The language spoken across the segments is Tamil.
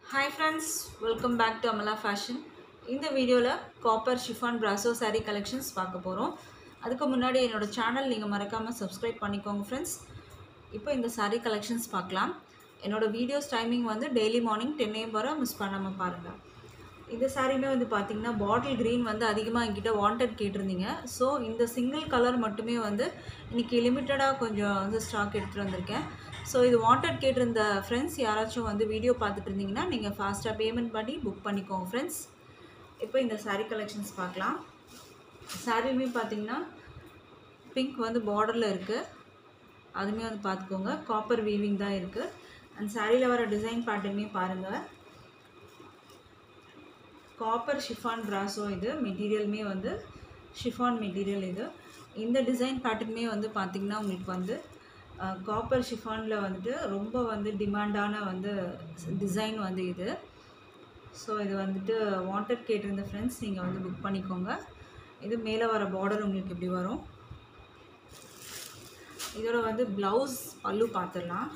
Hi friends, welcome back to Amala Fashion. இந்த வீடியோல copper chiffon brasso saree collections பார்க்க போறோம். அதுக்கு முன்னாடி என்னோட சேனல் நீங்க மறக்காம subscribe பண்ணிக்கோங்க friends. இப்போ இந்த saree collections பார்க்கலாம். என்னோட வீடியோஸ் டைமிங் வந்து டெய்லி மார்னிங் 10 am வரை மிஸ் பண்ணாம பாருங்க. இந்த சாரியுமே வந்து பாத்தீங்கன்னா பாட்டில் கிரீன் வந்து அதிகமாக என்கிட்ட வாண்டட் கேட்டிருந்தீங்க. ஸோ இந்த சிங்கிள் கலர் மட்டுமே வந்து இன்னைக்கு லிமிட்டடாக கொஞ்சம் வந்து ஸ்டாக் எடுத்துகிட்டு வந்திருக்கேன். ஸோ இது வாண்டட் கேட்டிருந்த ஃப்ரெண்ட்ஸ் யாராச்சும் வந்து வீடியோ பார்த்துட்டு இருந்தீங்கன்னா நீங்கள் ஃபாஸ்ட்டாக பேமெண்ட் பண்ணி புக் பண்ணிக்கோங்க ஃப்ரெண்ட்ஸ். இப்போ இந்த சாரீ கலெக்ஷன்ஸ் பார்க்கலாம். சாரியுமே பார்த்தீங்கன்னா பிங்க் வந்து பார்டரில் இருக்குது, அதுவுமே வந்து பார்த்துக்கோங்க. காப்பர் வீவிங் தான் இருக்குது. அண்ட் சாரியில் வர டிசைன் பேட்டர்னுமே பாருங்கள். காப்பர் ஷிஃபான் பிராசோ இது மெட்டீரியலுமே வந்து ஷிஃபான் மெட்டீரியல் இது. இந்த டிசைன் பேட்டர்னுமே வந்து பார்த்திங்கன்னா உங்களுக்கு வந்து காப்பர் ஷிஃபானில் வந்துட்டு ரொம்ப வந்து டிமாண்டான வந்து டிசைன் வந்து இது. ஸோ இது வந்துட்டு வாண்டட் கேட்டிருந்த ஃப்ரெண்ட்ஸ் நீங்கள் வந்து புக் பண்ணிக்கோங்க. இது மேலே வர பார்டர் உங்களுக்கு எப்படி வரும். இதோட வந்து ப்ளவுஸ் பல்லு பார்த்துடலாம்.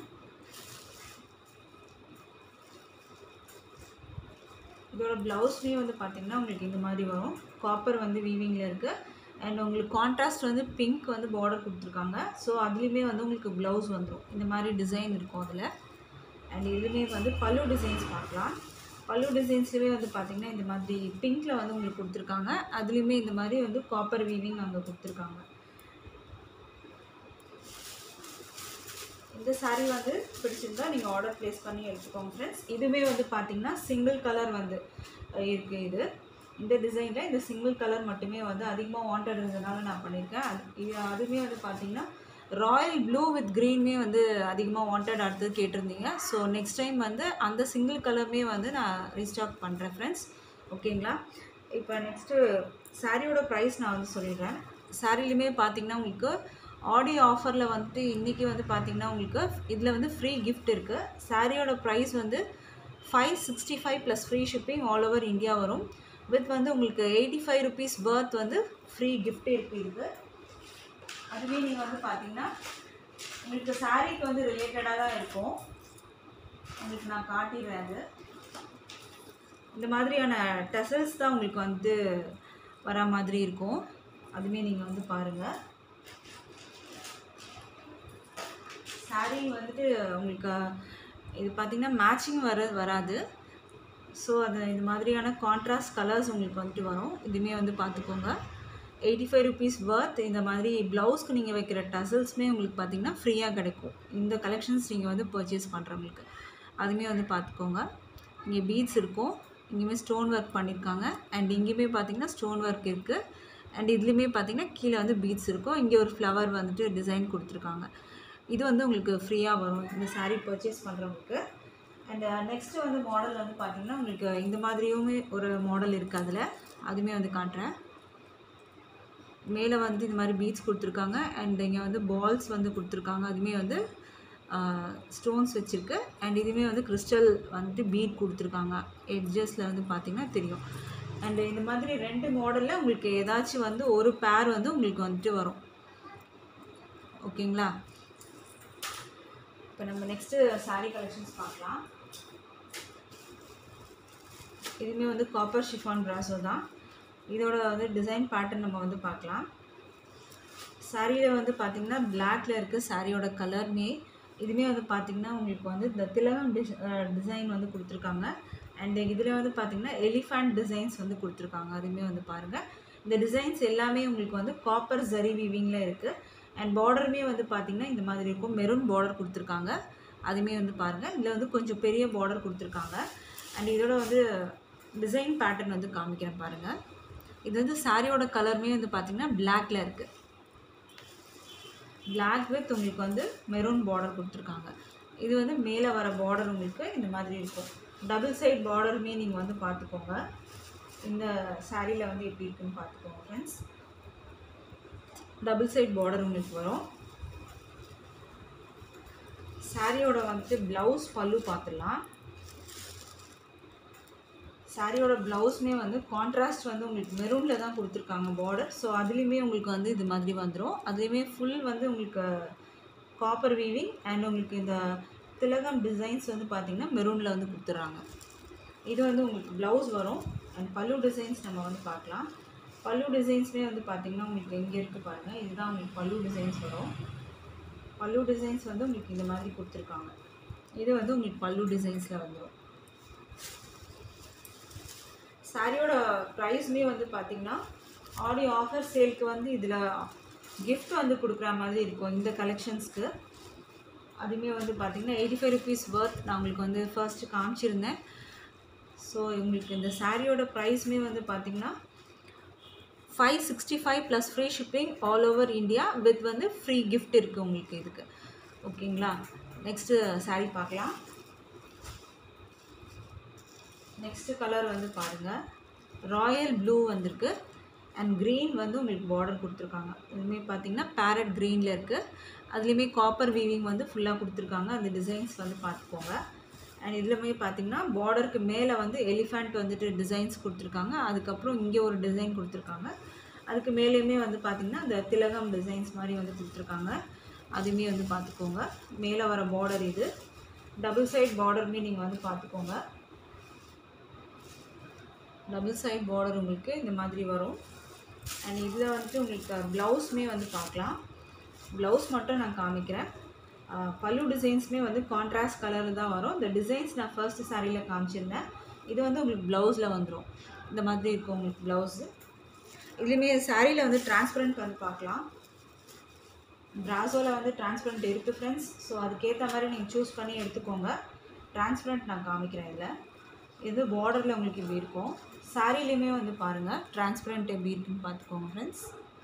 இதோட ப்ளவுஸ்மே வந்து பார்த்திங்கன்னா உங்களுக்கு இந்த மாதிரி வரும். காப்பர் வந்து வீவிங்கில் இருக்குது. அண்ட் உங்களுக்கு கான்ட்ராஸ்ட் வந்து பிங்க் வந்து பார்டர் கொடுத்துருக்காங்க. ஸோ அதுலேயுமே வந்து உங்களுக்கு ப்ளவுஸ் வந்துடும். இந்த மாதிரி டிசைன் இருக்கும் அதில். அண்ட் இதுலேயுமே வந்து பல்லு டிசைன்ஸ் பார்க்கலாம். பல்லு டிசைன்ஸ்லேயே வந்து பார்த்திங்கன்னா இந்த மாதிரி பிங்க்கில் வந்து உங்களுக்கு கொடுத்துருக்காங்க. அதுலேயுமே இந்த மாதிரி வந்து காப்பர் வீவிங் அங்கே கொடுத்துருக்காங்க. இந்த சாரீ வந்து பிடிச்சிருந்தா நீங்கள் ஆர்டர் ப்ளேஸ் பண்ணி எடுத்துக்கோங்க ஃப்ரெண்ட்ஸ். இதுவுமே வந்து பார்த்திங்கன்னா சிங்கிள் கலர் வந்து இருக்குது. இது இந்த டிசைனில் இந்த சிங்கிள் கலர் மட்டுமே வந்து அதிகமாக வாண்டட் இருந்ததுனால நான் பண்ணியிருக்கேன். அதுவுமே வந்து பார்த்திங்கன்னா ராயல் ப்ளூ வித் க்ரீனுமே வந்து அதிகமாக வாண்டட் அடுத்தது கேட்டிருந்தீங்க. ஸோ நெக்ஸ்ட் டைம் வந்து அந்த சிங்கிள் கலருமே வந்து நான் ரீஸ்டாக் பண்ணுறேன் ஃப்ரெண்ட்ஸ். ஓகேங்களா? இப்போ நெக்ஸ்ட்டு சாரியோட ப்ரைஸ் நான் வந்து சொல்லிடுறேன். சாரிலையுமே பார்த்திங்கன்னா உங்களுக்கு ஆடி ஆஃபரில் வந்துட்டு இன்றைக்கி வந்து பார்த்திங்கன்னா உங்களுக்கு இதில் வந்து ஃப்ரீ கிஃப்ட் இருக்குது. சாரியோட ப்ரைஸ் வந்து 565 plus free shipping all over India வரும். வித் வந்து உங்களுக்கு 85 rupees பர்த் வந்து ஃப்ரீ கிஃப்ட் இருக்குது. அதுவே நீங்கள் வந்து பார்த்திங்கன்னா உங்களுக்கு சாரீக்கு வந்து ரிலேட்டடாக தான் இருக்கும். உங்களுக்கு நான் காட்டிடுறேன். அது இந்த மாதிரியான டசல்ஸ் தான் உங்களுக்கு வந்து வர மாதிரி இருக்கும். அதுவுமே நீங்கள் வந்து பாருங்கள். சாரீ வந்துட்டு உங்களுக்கு இது பார்த்திங்கன்னா மேட்சிங் வராது. ஸோ அது இந்த மாதிரியான கான்ட்ராஸ்ட் கலர்ஸ் உங்களுக்கு வந்துட்டு வரும். இதுவுமே வந்து பார்த்துக்கோங்க. 85 rupees வர்த். இந்த மாதிரி ப்ளவுஸ்க்கு நீங்கள் வைக்கிற டசல்ஸுமே உங்களுக்கு பார்த்திங்கன்னா ஃப்ரீயாக கிடைக்கும். இந்த கலெக்ஷன்ஸ் நீங்கள் வந்து பர்ச்சேஸ் பண்ணுறவங்களுக்கு அதுவுமே வந்து பார்த்துக்கோங்க. இங்கே பீட்ஸ் இருக்கும், இங்கேயுமே ஸ்டோன் ஒர்க் பண்ணியிருக்காங்க. அண்ட் இங்கேயுமே பார்த்திங்கன்னா ஸ்டோன் ஒர்க் இருக்குது. அண்ட் இதுலேயுமே பார்த்திங்கன்னா கீழே வந்து பீட்ஸ் இருக்கும். இங்கே ஒரு ஃப்ளவர் வந்துட்டு டிசைன் கொடுத்துருக்காங்க. இது வந்து உங்களுக்கு ஃப்ரீயாக வரும் இந்த சாரீ பர்ச்சேஸ் பண்ணுறவங்களுக்கு. அண்ட் நெக்ஸ்ட்டு வந்து மாடல் வந்து பார்த்திங்கன்னா உங்களுக்கு இந்த மாதிரியுமே ஒரு மாடல் இருக்குது. அதில் அதுவுமே வந்து காட்டுறேன். மேலே வந்து இந்த மாதிரி பீட்ஸ் கொடுத்துருக்காங்க. அண்ட் இங்கே வந்து பால்ஸ் வந்து கொடுத்துருக்காங்க. அதுவுமே வந்து ஸ்டோன்ஸ் வச்சுருக்கு. அண்ட் இதுவுமே வந்து கிறிஸ்டல் வந்துட்டு பீட் கொடுத்துருக்காங்க. எட்ஜஸில் வந்து பார்த்திங்கன்னா தெரியும். அண்ட் இந்த மாதிரி 2 மாடலில் உங்களுக்கு ஏதாச்சும் வந்து ஒரு பேர் வந்து உங்களுக்கு வந்துட்டு வரும். ஓகேங்களா? இப்போ நம்ம நெக்ஸ்ட்டு சாரீ கலெக்ஷன்ஸ் பார்க்கலாம். இதுவுமே வந்து காப்பர் ஷிஃபான் பிராசோ தான். இதோட வந்து டிசைன் பேட்டர்ன் நம்ம வந்து பார்க்கலாம். சாரியில் வந்து பார்த்திங்கன்னா பிளாக்ல இருக்குது சாரியோட கலர்மே. இதுவுமே வந்து பார்த்திங்கன்னா உங்களுக்கு வந்து இந்த திலகம் டிசைன் வந்து கொடுத்துருக்காங்க. அண்ட் இதில் வந்து பார்த்திங்கன்னா எலிஃபண்ட் டிசைன்ஸ் வந்து கொடுத்துருக்காங்க. அதுவுமே வந்து பாருங்கள். இந்த டிசைன்ஸ் எல்லாமே உங்களுக்கு வந்து காப்பர் ஜரி வீவிங்கில் இருக்குது. அண்ட் பார்டருமே வந்து பார்த்திங்கன்னா இந்த மாதிரி இருக்கும். மெரூன் பார்டர் கொடுத்துருக்காங்க. அதுவுமே வந்து பாருங்கள். இதில் வந்து கொஞ்சம் பெரிய பார்டர் கொடுத்துருக்காங்க. அண்ட் இதோட வந்து டிசைன் பேட்டர்ன் வந்து காமிக்கிறேன் பாருங்கள். இது வந்து சாரியோட கலருமே வந்து பார்த்திங்கன்னா பிளாக்ல இருக்குது. பிளாக் வித் உங்களுக்கு வந்து மெரூன் பார்டர் கொடுத்துருக்காங்க. இது வந்து மேலே வர பார்டர் உங்களுக்கு இந்த மாதிரி இருக்கும். டபுள் சைட் பார்டருமே நீங்கள் வந்து பார்த்துக்கோங்க. இந்த சாரியில் வந்து எப்படி இருக்குன்னு பார்த்துக்கோங்க ஃப்ரெண்ட்ஸ். டபுள் சைட் பார்டர் உங்களுக்கு வரும். சாரியோட வந்துட்டு ப்ளவுஸ் பல்லு பார்த்துடலாம். சாரியோட ப்ளவுஸ்மே வந்து கான்ட்ராஸ்ட் வந்து உங்களுக்கு மெரூனில் தான் கொடுத்துருக்காங்க பார்டர். ஸோ அதுலேயுமே உங்களுக்கு வந்து இது மாதிரி வந்துடும். அதுலேயுமே ஃபுல் வந்து உங்களுக்கு காப்பர் வீவிங் அண்ட் உங்களுக்கு இந்த திலகம் டிசைன்ஸ் வந்து பார்த்திங்கன்னா மெரூனில் வந்து கொடுத்துட்றாங்க. இது வந்து உங்களுக்கு ப்ளவுஸ் வரும். அண்ட் பல்லு டிசைன்ஸ் நம்ம வந்து பார்க்கலாம். பல்லு டிசைன்ஸ்மே வந்து பார்த்திங்கன்னா உங்களுக்கு எங்கே இருக்குது பாருங்கள். இதுதான் உங்களுக்கு பல்லு டிசைன்ஸ் வரும். பல்லு டிசைன்ஸ் வந்து உங்களுக்கு இந்த மாதிரி கொடுத்துருக்காங்க. இது வந்து உங்களுக்கு பல்லு டிசைன்ஸில் வந்துடும். சாரியோட ப்ரைஸுமே வந்து பார்த்திங்கன்னா ஆடி ஆஃபர் சேலுக்கு வந்து இதில் கிஃப்ட் வந்து கொடுக்குற மாதிரி இருக்கும் இந்த கலெக்ஷன்ஸ்க்கு. அதுவுமே வந்து பார்த்திங்கன்னா 85 ருபீஸ் வர்த் நான் உங்களுக்கு வந்து ஃபர்ஸ்ட்டு காமிச்சிருந்தேன். ஸோ உங்களுக்கு இந்த சாரியோட ப்ரைஸுமே வந்து பார்த்திங்கன்னா 565 plus free shipping all over India with வந்து ஃப்ரீ கிஃப்ட் இருக்குது உங்களுக்கு இதுக்கு. ஓகேங்களா? நெக்ஸ்ட்டு சாரீ பார்க்கலாம். நெக்ஸ்ட்டு கலர் வந்து பாருங்கள், ராயல் ப்ளூ வந்திருக்கு அண்ட் க்ரீன் வந்து உங்களுக்கு பார்டர் கொடுத்துருக்காங்க. இதுவுமே பார்த்திங்கன்னா பேரட் க்ரீனில் இருக்குது. அதுலேயுமே காப்பர் வீவிங் வந்து ஃபுல்லாக கொடுத்துருக்காங்க. அந்த டிசைன்ஸ் வந்து பார்த்துக்கோங்க. அண்ட் இதுலேயுமே பார்த்திங்கன்னா பார்டருக்கு மேலே வந்து எலிஃபண்ட் வந்துட்டு டிசைன்ஸ் கொடுத்துருக்காங்க. அதுக்கப்புறம் இங்கே ஒரு டிசைன் கொடுத்துருக்காங்க. அதுக்கு மேலேயுமே வந்து பார்த்திங்கன்னா அந்த திலகம் டிசைன்ஸ் மாதிரி வந்து கொடுத்துருக்காங்க. அதுவுமே வந்து பார்த்துக்கோங்க. மேலே வர பார்டர் இது டபுள் சைட் பார்டருமே நீங்கள் வந்து பார்த்துக்கோங்க. டபுள் சைட் பார்டர் உங்களுக்கு இந்த மாதிரி வரும். அண்ட் இதில் வந்துட்டு உங்களுக்கு ப்ளவுஸுமே வந்து பார்க்கலாம். ப்ளவுஸ் மட்டும் நான் காமிக்கிறேன். பல்லு டிசைன்ஸுமே வந்து கான்ட்ராஸ்ட் கலரில் தான் வரும். இந்த டிசைன்ஸ் நான் ஃபர்ஸ்ட்டு சாரியில் காமிச்சிருந்தேன். இது வந்து உங்களுக்கு ப்ளவுஸில் வந்துடும். இந்த மாதிரி இருக்கும் உங்களுக்கு ப்ளவுஸு. இதுலேயுமே சாரியில் வந்து டிரான்ஸ்பரண்ட் வந்து பார்க்கலாம். பிராசோவில் வந்து டிரான்ஸ்பரண்ட் இருக்குது ஃப்ரெண்ட்ஸ். ஸோ அதுக்கேற்ற மாதிரி நீங்கள் சூஸ் பண்ணி எடுத்துக்கோங்க. டிரான்ஸ்பரண்ட் நான் காமிக்கிறேன். இதில் இது பார்டரில் உங்களுக்கு இப்படி இருக்கும். சாரிலையுமே வந்து பாருங்கள் டிரான்ஸ்பரண்ட் எப்படி இருக்குன்னு பார்த்துக்கோங்க ஃப்ரெண்ட்ஸ்.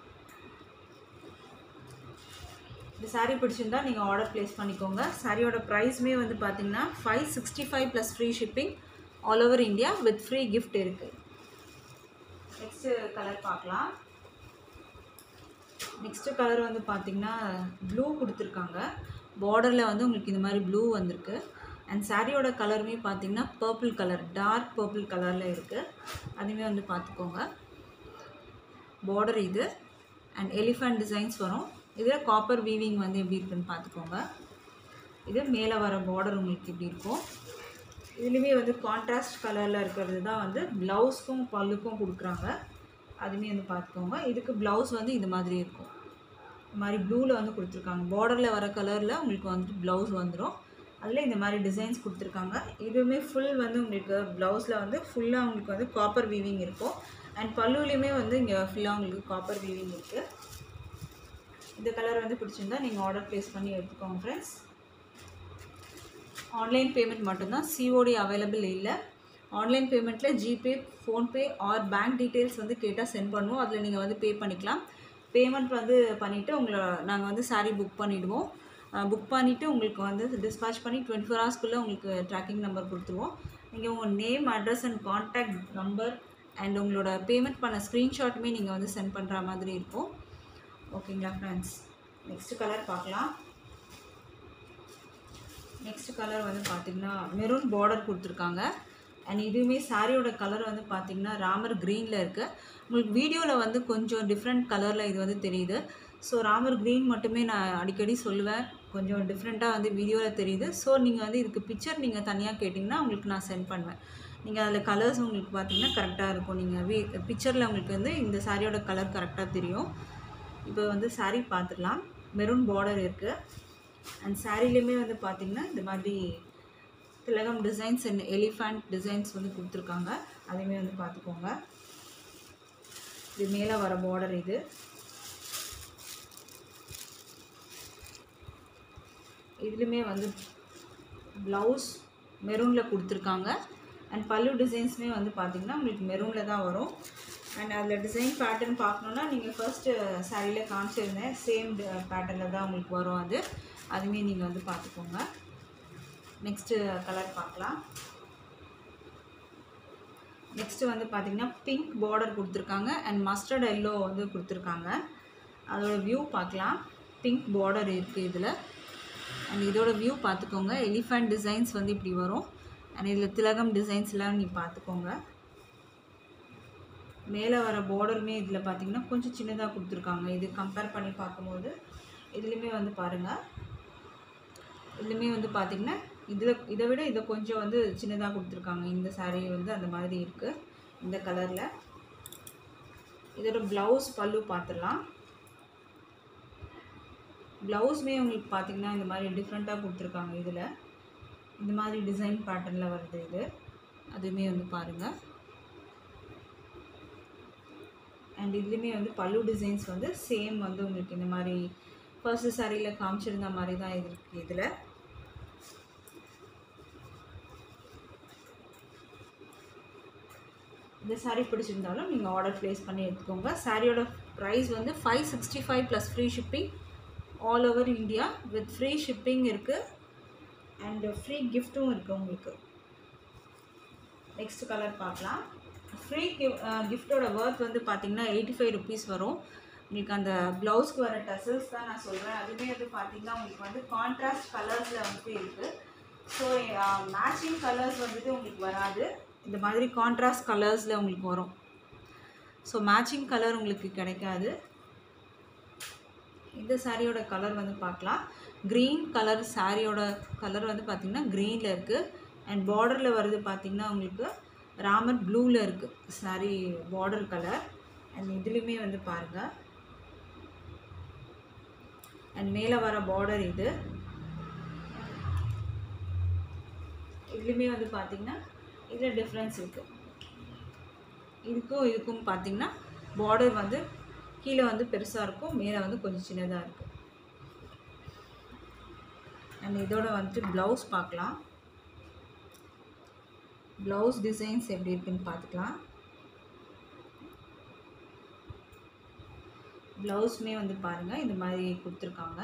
இந்த சாரீ பிடிச்சிருந்தா நீங்கள் ஆர்டர் ப்ளேஸ் பண்ணிக்கோங்க. சாரியோட ப்ரைஸுமே வந்து பார்த்திங்கன்னா 565 plus free shipping all over India with free gift இருக்குது. நெக்ஸ்ட்டு கலர் பார்க்கலாம். நெக்ஸ்ட்டு கலர் வந்து பார்த்திங்கன்னா ப்ளூ கொடுத்துருக்காங்க. பார்டரில் வந்து உங்களுக்கு இந்த மாதிரி ப்ளூ வந்திருக்கு. அண்ட் சாரியோட கலருமே பார்த்திங்கன்னா பர்பிள் கலர், டார்க் பர்பிள் கலரில் இருக்குது. அதுவுமே வந்து பார்த்துக்கோங்க. பார்டர் இது அண்ட் எலிஃபண்ட் டிசைன்ஸ் வரும். இதில் காப்பர் வீவிங் வந்து எப்படி இருக்குன்னு பார்த்துக்கோங்க. இது மேலே வர பார்டர் உங்களுக்கு இப்படி இருக்கும். இதுலேயுமே வந்து கான்ட்ராஸ்ட் கலரில் இருக்கிறது தான் வந்து ப்ளவுஸ்க்கும் பல்லுக்கும் கொடுக்குறாங்க. அதுவுமே வந்து பார்த்துக்கோங்க. இதுக்கு ப்ளவுஸ் வந்து இது மாதிரி இருக்கும். இந்த மாதிரி ப்ளூவில் வந்து கொடுத்துருக்காங்க. பார்டரில் வர கலரில் உங்களுக்கு வந்துட்டு ப்ளவுஸ் வந்துடும். அதில் இந்த மாதிரி டிசைன்ஸ் கொடுத்துருக்காங்க. இதுவுமே ஃபுல் வந்து உங்களுக்கு ப்ளவுஸில் வந்து ஃபுல்லாக உங்களுக்கு வந்து காப்பர் வீவிங் இருக்கும். அண்ட் பல்லுலேயுமே வந்து இங்கே ஃபுல்லாக உங்களுக்கு காப்பர் வீவிங் இருக்குது. இந்த கலர் வந்து பிடிச்சிருந்தா நீங்கள் ஆர்டர் ப்ளேஸ் பண்ணி எடுத்துக்கோங்க ஃப்ரெண்ட்ஸ். ஆன்லைன் பேமெண்ட் மட்டும்தான், சிஓடி அவைலபிள் இல்லை. ஆன்லைன் பேமெண்ட்டில் GPay, PhonePe or bank details வந்து கேட்டால் சென்ட் பண்ணுவோம். அதில் நீங்கள் வந்து பே பண்ணிக்கலாம். பேமெண்ட் வந்து பண்ணிவிட்டு உங்களை நாங்கள் வந்து சாரீ புக் பண்ணிவிடுவோம். புக் பண்ணிவிட்டு உங்களுக்கு வந்து டிஸ்பேச் பண்ணி 24 ஹவர்ஸ்க்குள்ளே உங்களுக்கு ட்ராக்கிங் நம்பர் கொடுத்துருவோம். நீங்கள் உங்கள் name, address and contact number and உங்களோட பேமெண்ட் பண்ண ஸ்க்ரீன்ஷாட்டுமே நீங்கள் வந்து சென்ட் பண்ணுற மாதிரி இருக்கும். ஓகேங்களா ஃப்ரெண்ட்ஸ்? நெக்ஸ்ட்டு கலர் பார்க்கலாம். நெக்ஸ்ட் கலர் வந்து பார்த்திங்கன்னா மெரூன் பார்டர் கொடுத்துருக்காங்க. அண்ட் இதுவுமே சாரியோட கலர் வந்து பார்த்திங்கன்னா ராமர் க்ரீனில் இருக்குது. உங்களுக்கு வீடியோவில் வந்து கொஞ்சம் டிஃப்ரெண்ட் கலரில் இது வந்து தெரியுது. ஸோ ராமர் க்ரீன் மட்டுமே நான் அடிக்கடி சொல்லுவேன், கொஞ்சம் டிஃப்ரெண்ட்டாக வந்து வீடியோவில் தெரியுது. ஸோ நீங்கள் வந்து இதுக்கு பிக்சர் நீங்கள் தனியாக கேட்டிங்கன்னா உங்களுக்கு நான் சென்ட் பண்ணுவேன். நீங்கள் அதில் கலர்ஸ் உங்களுக்கு பார்த்திங்கன்னா கரெக்டாக இருக்கும். நீங்கள் பிக்சரில் உங்களுக்கு வந்து இந்த சாரியோட கலர் கரெக்டாக தெரியும். இப்போ வந்து சாரீ பார்த்துக்கலாம். மெரூன் பார்டர் இருக்குது. அண்ட் சாரிலையுமே வந்து பார்த்திங்கன்னா இந்த மாதிரி திலகம் டிசைன்ஸ் அண்ட் எலிஃபண்ட் டிசைன்ஸ் வந்து கொடுத்துருக்காங்க. அதையுமே வந்து பார்த்துக்கோங்க. இது மேலே வர பார்டர் இது. இதுலேயுமே வந்து ப்ளவுஸ் மெரூனில் கொடுத்துருக்காங்க. அண்ட் பல்லு டிசைன்ஸுமே வந்து பார்த்திங்கன்னா உங்களுக்கு மெரூனில் தான் வரும். அண்ட் அதில் டிசைன் பேட்டர்ன் பார்க்கணுன்னா நீங்கள் ஃபர்ஸ்ட்டு சாரியில் காமிச்சிருந்தேன் சேம் பேட்டர்னில் தான் உங்களுக்கு வரும். அதுவுமே நீங்கள் வந்து பார்த்துக்கோங்க. நெக்ஸ்ட்டு கலர் பார்க்கலாம். நெக்ஸ்ட்டு வந்து பார்த்திங்கன்னா பிங்க் பார்டர் கொடுத்துருக்காங்க அண்ட் மஸ்டர்ட் எல்லோ வந்து கொடுத்துருக்காங்க. அதோட வியூ பார்க்கலாம். பிங்க் பார்டர் இருக்குது இதில். அண்ட் இதோட வியூ பார்த்துக்கோங்க. எலிஃபண்ட் டிசைன்ஸ் வந்து இப்படி வரும். அண்ட் இதில் திலகம் டிசைன்ஸ்லாம் நீங்கள் பார்த்துக்கோங்க. மேலே வர பார்டருமே இதில் பார்த்திங்கன்னா கொஞ்சம் சின்னதாக கொடுத்துருக்காங்க. இது கம்பேர் பண்ணி பார்க்கும்போது இதுலேயுமே வந்து பாருங்கள், இதுலேயுமே வந்து பார்த்திங்கன்னா இதை விட இதை கொஞ்சம் வந்து சின்னதாக கொடுத்துருக்காங்க. இந்த saree வந்து அந்த மாதிரி இருக்குது இந்த கலரில். இதோட ப்ளவுஸ் பல்லு பார்த்துடலாம். ப்ளவுஸுமே உங்களுக்கு பார்த்திங்கன்னா இந்த மாதிரி டிஃப்ரெண்ட்டாக கொடுத்துருக்காங்க. இதில் இந்த மாதிரி டிசைன் பேட்டர்னில் வருது இது. அதுவுமே வந்து பாருங்கள். அண்ட் இதுலேயுமே வந்து பல்லு டிசைன்ஸ் வந்து சேம் வந்து உங்களுக்கு இந்த மாதிரி ஃபர்ஸ்ட் சாரியில் காமிச்சிருந்த மாதிரி தான் இது இருக்குது. இதில் இந்த சாரீ பிடிச்சிருந்தாலும் நீங்கள் ஆர்டர் ப்ளேஸ் பண்ணி எடுத்துக்கோங்க. சாரியோட ப்ரைஸ் வந்து 565 plus free shipping all over India. With free shipping இருக்குது அண்ட் ஃப்ரீ கிஃப்ட்டும் இருக்குது உங்களுக்கு. நெக்ஸ்ட் கலர் பார்க்கலாம். ஃப்ரீ கிஃப்டோட ஒர்த் வந்து பார்த்திங்கன்னா 85 ருபீஸ் வரும். உங்களுக்கு அந்த ப்ளவுஸ்க்கு வர டசல்ஸ் தான் நான் சொல்கிறேன். அதுவே வந்து பார்த்திங்கன்னா உங்களுக்கு வந்து கான்ட்ராஸ்ட் கலர்ஸில் வந்து இருக்குது. ஸோ மேட்சிங் கலர்ஸ் வந்துட்டு உங்களுக்கு வராது. இந்த மாதிரி கான்ட்ராஸ்ட் கலர்ஸில் உங்களுக்கு வரும். ஸோ மேட்சிங் கலர் உங்களுக்கு கிடைக்காது. இந்த சாரியோட கலர் வந்து பார்க்கலாம். க்ரீன் கலர் சாரியோட கலர் வந்து பார்த்திங்கன்னா க்ரீனில் இருக்குது. அண்ட் பார்டரில் வருது பார்த்திங்கன்னா உங்களுக்கு ராமர் ப்ளூவில் இருக்குது சாரி பார்டர் கலர். அண்ட் இதுலேயுமே வந்து பாருங்கள். அண்ட் மேலே வர பார்டர் இதுலேயுமே வந்து பார்த்திங்கன்னா இதில் டிஃப்ரென்ஸ் இருக்குது. இதுக்கும் பார்த்திங்கன்னா பார்டர் வந்து கீழே வந்து பெருசாக இருக்கும், மேலே வந்து கொஞ்சம் சின்னதாக இருக்குது. அண்ட் இதோட வந்துட்டு ப்ளவுஸ் பார்க்கலாம். ப்ளவுஸ் டிசைன்ஸ் எப்படி இருக்குன்னு பார்த்துக்கலாம். ப்ளவுஸுமே வந்து பாருங்கள் இந்த மாதிரி கொடுத்துருக்காங்க.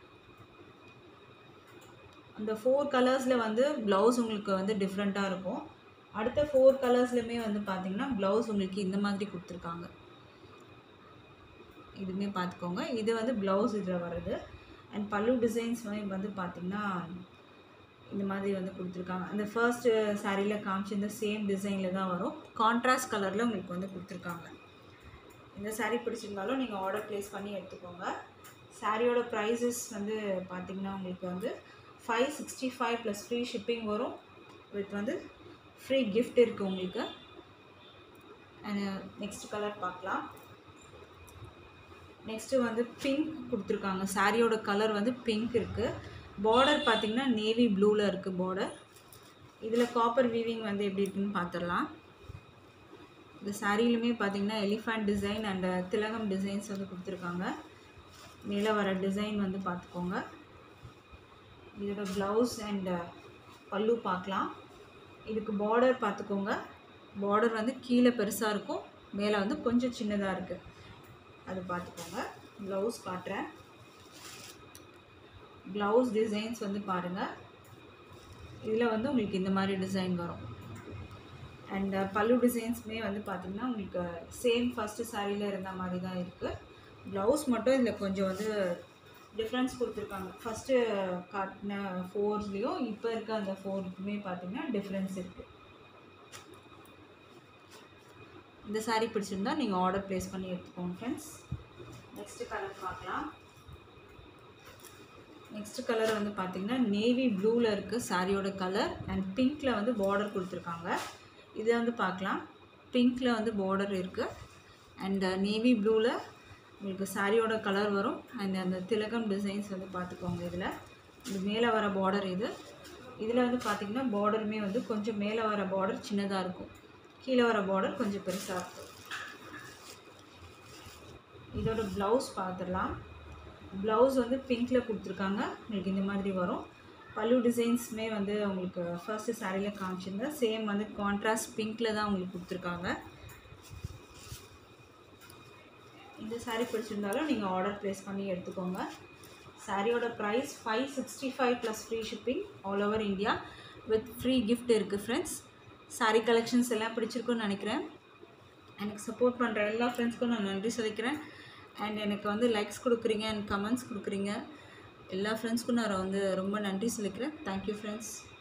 அந்த 4 கலர்ஸில் வந்து ப்ளவுஸ் உங்களுக்கு வந்து டிஃப்ரெண்ட்டாக இருக்கும். அடுத்த 4 கலர்ஸ்லையுமே வந்து பார்த்திங்கன்னா ப்ளவுஸ் உங்களுக்கு இந்த மாதிரி கொடுத்துருக்காங்க. இதுவுமே பார்த்துக்கோங்க. இது வந்து ப்ளவுஸ் இதில் வருது. அண்ட் பல்லு டிசைன்ஸ் வந்து பார்த்திங்கன்னா இந்த மாதிரி வந்து கொடுத்துருக்காங்க. அந்த ஃபர்ஸ்ட்டு சாரியில் காமிச்சு இந்த சேம் டிசைனில் தான் வரும். கான்ட்ராஸ்ட் கலரில் உங்களுக்கு வந்து கொடுத்துருக்காங்க. இந்த சாரீ பிடிச்சிருந்தாலும் நீங்கள் ஆர்டர் ப்ளேஸ் பண்ணி எடுத்துக்கோங்க. சாரியோட ப்ரைஸஸ் வந்து பார்த்திங்கன்னா உங்களுக்கு வந்து 565 ப்ளஸ் ஃப்ரீ ஷிப்பிங் வரும். வித் வந்து ஃப்ரீ கிஃப்ட் இருக்குது உங்களுக்கு. அண்ட் நெக்ஸ்ட் கலர் பார்க்கலாம். நெக்ஸ்ட்டு வந்து பிங்க் கொடுத்துருக்காங்க. சாரியோட கலர் வந்து பிங்க் இருக்குது. பார்டர் பார்த்திங்கன்னா நேவி ப்ளூவில் இருக்குது பார்டர். இதில் காப்பர் வீவிங் வந்து எப்படி இருக்குன்னு பார்த்துடலாம். இந்த சாரியிலுமே பார்த்திங்கன்னா எலிஃபண்ட் டிசைன் அண்ட் திலகம் டிசைன்ஸ் வந்து கொடுத்துருக்காங்க. மேலே வர டிசைன் வந்து பார்த்துக்கோங்க. இதோட ப்ளவுஸ் அண்ட் பல்லு பார்க்கலாம். இதுக்கு பார்டர் பார்த்துக்கோங்க. பார்டர் வந்து கீழே பெருசாக இருக்கும், மேலே வந்து கொஞ்சம் சின்னதாக இருக்குது. அது பார்த்துக்கோங்க. ப்ளவுஸ் காட்டுறேன். ப்ளவுஸ் டிசைன்ஸ் வந்து பாருங்கள். இதில் வந்து உங்களுக்கு இந்த மாதிரி டிசைன் வரும். அண்ட் பல்லு டிசைன்ஸுமே வந்து பார்த்திங்கன்னா உங்களுக்கு சேம் ஃபஸ்ட்டு சாரியில் இருந்த மாதிரி தான் இருக்குது. ப்ளவுஸ் மட்டும் இதில் கொஞ்சம் வந்து டிஃப்ரென்ஸ் கொடுத்துருக்காங்க. ஃபஸ்ட்டு காட்டின 4லேயும் இப்போ இருக்க அந்த 4க்குமே பார்த்திங்கன்னா டிஃப்ரென்ஸ் இருக்குது. இந்த சாரீ பிடிச்சிருந்தா நீங்கள் ஆர்டர் ப்ளேஸ் பண்ணி எடுத்துக்கோங்க ஃப்ரெண்ட்ஸ். நெக்ஸ்ட்டு கலர் பார்க்கலாம். நெக்ஸ்ட் கலர் வந்து பார்த்திங்கன்னா நேவி ப்ளூவில் இருக்குது சாரியோட கலர். அண்ட் பிங்க்கில் வந்து பார்டர் கொடுத்துருக்காங்க. இதை வந்து பார்க்கலாம். பிங்க்கில் வந்து பார்டர் இருக்குது. அண்ட் நேவி ப்ளூவில் உங்களுக்கு சாரியோட கலர் வரும். அண்ட் அந்த திலகம் டிசைன்ஸ் வந்து பார்த்துக்கோங்க. இது மேலே வர பார்டர் இதில் வந்து பார்த்திங்கன்னா பார்டருமே வந்து கொஞ்சம் மேலே வர பார்டர் சின்னதாக இருக்கும், கீழே வர பார்டர் கொஞ்சம் பெருசாக இருக்கும். இதோட ப்ளவுஸ் பார்த்துடலாம். ப்ளவுஸ் வந்து பிங்க்கில் கொடுத்துருக்காங்க. உங்களுக்கு இந்த மாதிரி வரும். பல்லு டிசைன்ஸுமே வந்து உங்களுக்கு ஃபர்ஸ்ட்டு சாரியில் காமிச்சிருந்தேன் சேம் வந்து கான்ட்ராஸ்ட் பிங்க்கில் தான் உங்களுக்கு கொடுத்துருக்காங்க. இந்த சாரீ பிடிச்சிருந்தாலும் நீங்கள் ஆர்டர் ப்ளேஸ் பண்ணி எடுத்துக்கோங்க. சாரியோட price 565 plus free shipping all over India with free gift இருக்குது ஃப்ரெண்ட்ஸ். சாரீ கலெக்ஷன்ஸ் எல்லாம் பிடிச்சிருக்குன்னு நினைக்கிறேன். எனக்கு சப்போர்ட் பண்ணுற எல்லா ஃப்ரெண்ட்ஸ்க்கும் நான் நன்றி சொல்லிக்கிறேன். அண்ட் எனக்கு வந்து லைக்ஸ் கொடுக்குறீங்க அண்ட் கமெண்ட்ஸ் கொடுக்குறீங்க. எல்லா ஃப்ரெண்ட்ஸ்க்கும் நான் வந்து ரொம்ப நன்றி சொல்லிக்கிறேன். Thank you friends.